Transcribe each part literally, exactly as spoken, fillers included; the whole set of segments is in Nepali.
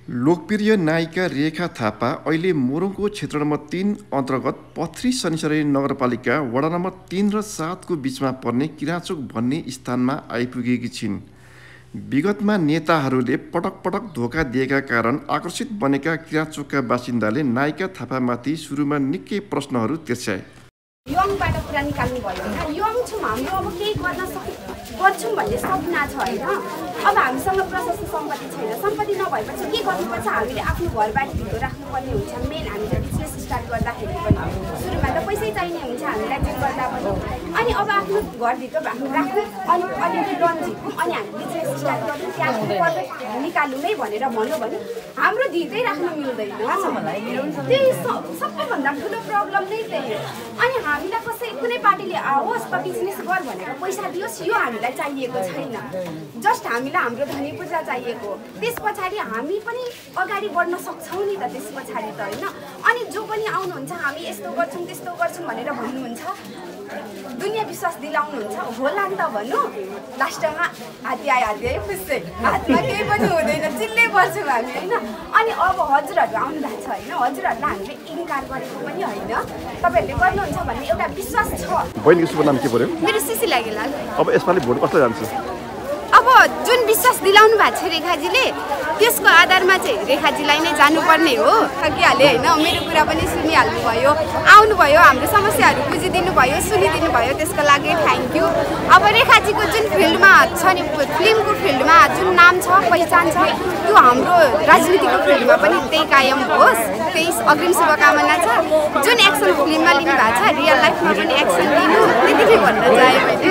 लोकप्रिय नायिका रेखा थापा अहिले मोरङको क्षेत्र नम्बर तीन अन्तर्गत पथरी शनिश्चरी नगरपालिका वडा नम्बर तीन र सातको बीचमा पर्ने किराचोक भन्ने स्थानमा आइपुगेकी छिन्। विगतमा नेताहरूले पटक पटक धोका दिएका कारण आकर्षित बनेका किराचोकका बासिन्दाले नायिका थापामाथि सुरुमा निकै प्रश्नहरू तेर्स्याए। यङबाट कुरा निकाल्नु भयो हैन, यङ छौँ हाम्रो, अब केही गर्न सकि गर्छौँ भन्ने सपना छ हैन। अब हामीसँग प्रशस्त सम्पत्ति छैन, सम्पत्ति नभएपछि के गर्नुपर्छ, हामीले आफ्नो घरबारी भित्र राख्नुपर्ने हुन्छ। मेन हामीले बिजनेस स्टार्ट गर्दाखेरि पनि सुरुमा त पैसै चाहिने हुन्छ हामीलाई, जे गर्दा पनि। अनि अब आफ्नो घरभित्र राख्नु, अनि अलिअलि लोन झिकौँ, अनि हामी बिजनेस स्टार्ट गरौँ, त्यहाँको प्रफिट निकाल्नु नै भनेर भन्यो भने हाम्रो धितै राख्न मिल्दैन। त्यही सबैभन्दा ठुलो प्रब्लम नै त्यही हो। अनि हामीलाई कसै कुनै पार्टीले आओस् त बिजनेस गर भनेर पैसा दियोस्, यो हामीलाई चाहिएको छैन। जस्ट हामीलाई हाम्रो धनी पूजा चाहिएको। त्यस पछाडि हामी पनि अगाडि बढ्न सक्छौँ नि त त्यस पछाडि त होइन। अनि जो पनि आउनुहुन्छ हामी यस्तो गर्छौँ त्यस्तो गर्छौँ भनेर भन्नुहुन्छ, दुनियाँ विश्वास दिलाउनुहुन्छ, होला नि त भन्नु। लास्टमा हात्ती आयो हात्ती आयो खुसै, हातमा केही पनि हुँदैन, चिल्लै बस्छौँ हामी होइन। अनि अब हजुरहरू आउनु भएको छ होइन, हजुरहरूलाई हामीले इन्कार गरेको पनि होइन, तपाईँहरूले गर्नुहुन्छ भन्ने एउटा विश्वास छ। बहिनीको शुभ नाम के पर्यो? मेरो सुशीला गेलाल। अब यसपालि भोट कस्तो जान्छ? अब जुन विश्वास दिलाउनु भएको छ रेखाजीले, त्यसको आधारमा चाहिँ रेखाजीलाई नै जानुपर्ने हो। सकिहाल्यो होइन, मेरो कुरा पनि सुनिहाल्नु भयो, आउनुभयो, हाम्रो समस्याहरू बुझिदिनु भयो, सुनिदिनु भयो, त्यसको लागि थ्याङ्क यू। अब रेखाजीको जुन फिल्डमा छ नि, फिल्मको फिल्डमा जुन नाम छ, पहिचान छ, त्यो हाम्रो राजनीतिको फिल्डमा पनि त्यही कायम होस्, त्यही अग्रिम शुभकामना छ। जुन एक्सन फिल्ममा लिनु भएको छ, रियल लाइफमा पनि एक्सन लिनु, त्यति नै भन्न चाहे मैले।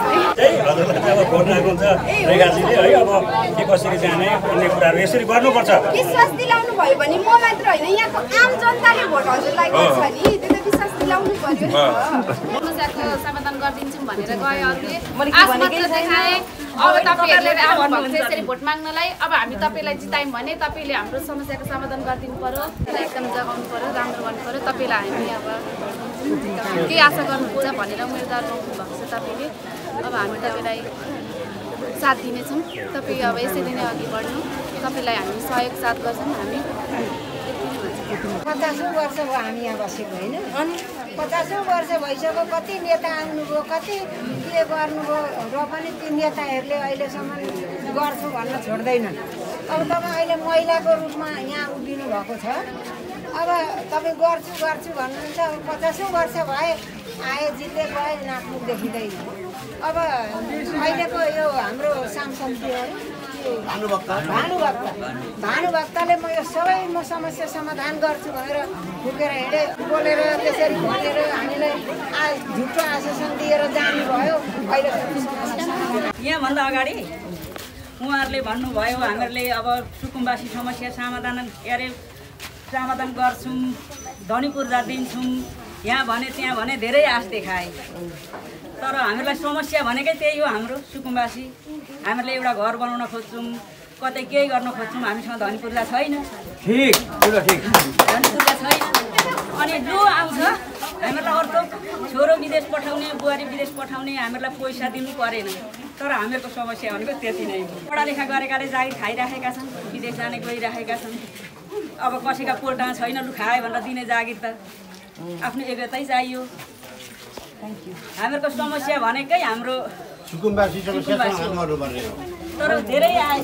रेखाजीले है अब के कसरी जाने भन्ने कुराहरू यसरी गर्नुपर्छ। विश्वास दिलाउनु भयो भने म मात्र होइन, यहाँको आम जनताले भोट हजुरलाई गर्छ नि, त्यो त विश्वास दिलाउनु पर्यो नि। समस्याको समाधान गरिदिन्छौँ भनेर गयो अरूले, आश मात्र देखाए। अब तपाईँहरूले आउनुभएको छ यसरी भोट माग्नलाई, अब हामी तपाईँलाई जितायौँ भने तपाईँले हाम्रो समस्याको समाधान गरिदिनु पर्यो, त्यसलाई एकदम जगाउनु पर्यो, राम्रो गर्नु पर्यो। तपाईँलाई हामी अब के आशा गर्नुहुन्छ भनेर उम्मेदवार बनाउनु भएको छ तपाईँले, अब हामी तपाईँलाई साथ दिनेछौँ। तपाईँ अब यसरी नै अघि बढ्नु, तपाईँलाई हामी सहयोग साथ गर्छौँ। हामी पचासौँ वर्ष भयो हामी यहाँ बसेको होइन, अनि पचासौँ वर्ष भइसक्यो, कति नेता आउनुभयो, कति के गर्नुभयो, र पनि ती नेताहरूले अहिलेसम्म गर्छु भन्न छोड्दैनन्। अब तपाईँ अहिले महिलाको रूपमा यहाँ उभिनु भएको छ, अब तपाईँ गर्छु गर्छु भन्नुहुन्छ। अब पचासौँ वर्ष भए आए, जित्दै गए, नाकमुख देखिँदैन। अब अहिलेको यो हाम्रो सांसदहरू भानुभक्त भानुभक्तले म यो सबै म समस्या समाधान गर्छु भनेर फुकेर हिँडे, बोलेर त्यसरी भनेर हामीलाई आ झुटो आश्वासन दिएर जानुभयो। अहिले यहाँभन्दा अगाडि उहाँहरूले भन्नुभयो हामीहरूले अब सुकुम्बासी समस्या समाधान के अरे समाधान गर्छौँ, धनी पूर्जा दिन्छौँ, यहाँ भने त्यहाँ भने धेरै आश देखाए। तर हामीलाई समस्या भनेकै त्यही हो, हाम्रो सुकुम्बासी। हामीहरूले एउटा घर बनाउन खोज्छौँ, कतै केही गर्न खोज्छौँ, हामीसँग धनी पूर्जा छैन। ठिक ठिक धनी पूर्जा छैन। अनि जो आउँछ हामीहरूलाई अर्को छोरो विदेश पठाउने, बुहारी विदेश पठाउने, हामीहरूलाई पैसा दिनु परेन। तर हामीहरूको समस्या भनेको त्यति नै हो। पढालेखा गरेकाले जागिर खाइराखेका छन्, विदेश जाने गइराखेका छन्। अब कसैका पोल्टामा छैन, लु खाए भनेर दिने जागिर त आफ्नो एकतै चाहियो। हामीहरूको समस्या भनेकै हाम्रो सुकुम्बासी समस्या समाधान गर्नुपर्ने हो। तर धेरै आए।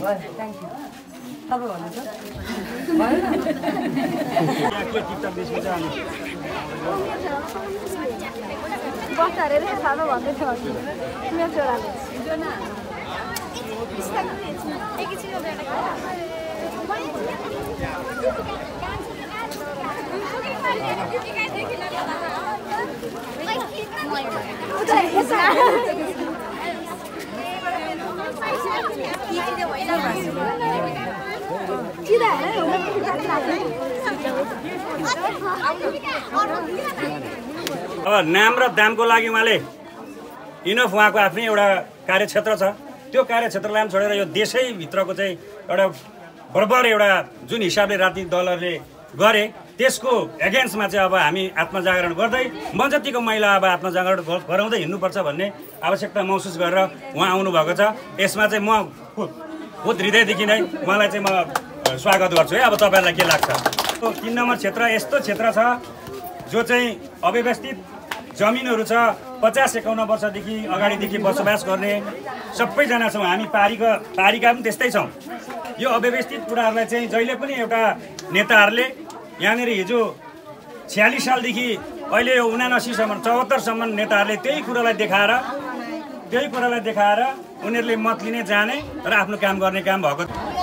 अब नाम र दामको लागि उहाँले इनफ उहाँको आफ्नै एउटा कार्यक्षेत्र छ, त्यो कार्यक्षेत्रलाई पनि छोडेर यो देशैभित्रको चाहिँ एउटा बराबर एउटा जुन हिसाबले राजनीतिक दलहरूले गरे त्यसको एगेन्स्टमा चाहिँ अब हामी आत्मजागरण गर्दै म जतिको महिला अब आत्मजागरण गराउँदै हिँड्नुपर्छ भन्ने आवश्यकता महसुस गरेर उहाँ आउनुभएको छ। यसमा चाहिँ म खुद हृदयदेखि नै उहाँलाई चाहिँ म स्वागत गर्छु है। अब तपाईँहरूलाई के लाग्छ? तीन नम्बर क्षेत्र यस्तो क्षेत्र छ जो चाहिँ अव्यवस्थित जमिनहरू छ। पचास एकाउन्न वर्षदेखि अगाडिदेखि बसोबास गर्ने सबैजना छौँ हामी। पारीका पारीका पनि त्यस्तै छौँ। यो अव्यवस्थित कुराहरूलाई चाहिँ जहिले पनि एउटा नेताहरूले यहाँनिर हिजो छ्यालिस सालदेखि अहिले यो उनासीसम्म चौहत्तरसम्म नेताहरूले त्यही कुरालाई देखाएर त्यही कुरालाई देखाएर उनीहरूले मत लिने जाने र आफ्नो काम गर्ने काम भएको।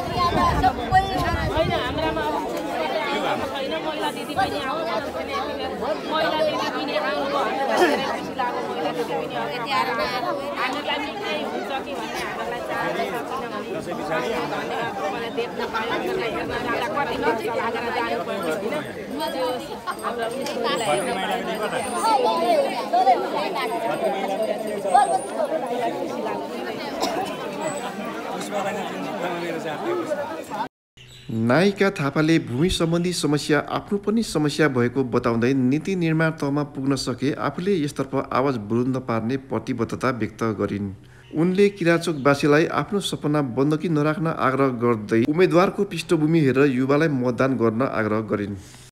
नायिका थापाले भूमि सम्बन्धी समस्या आफ्नो पनि समस्या भएको बताउँदै नीति निर्माण तहमा पुग्न सके आफूले यसतर्फ आवाज बुलन्द पार्ने प्रतिबद्धता व्यक्त गरिन्। उनले किराचोकवासीलाई आफ्नो सपना बन्दकी नराख्न आग्रह गर्दै उम्मेदवारको पृष्ठभूमि हेरेर युवालाई मतदान गर्न आग्रह गरिन्।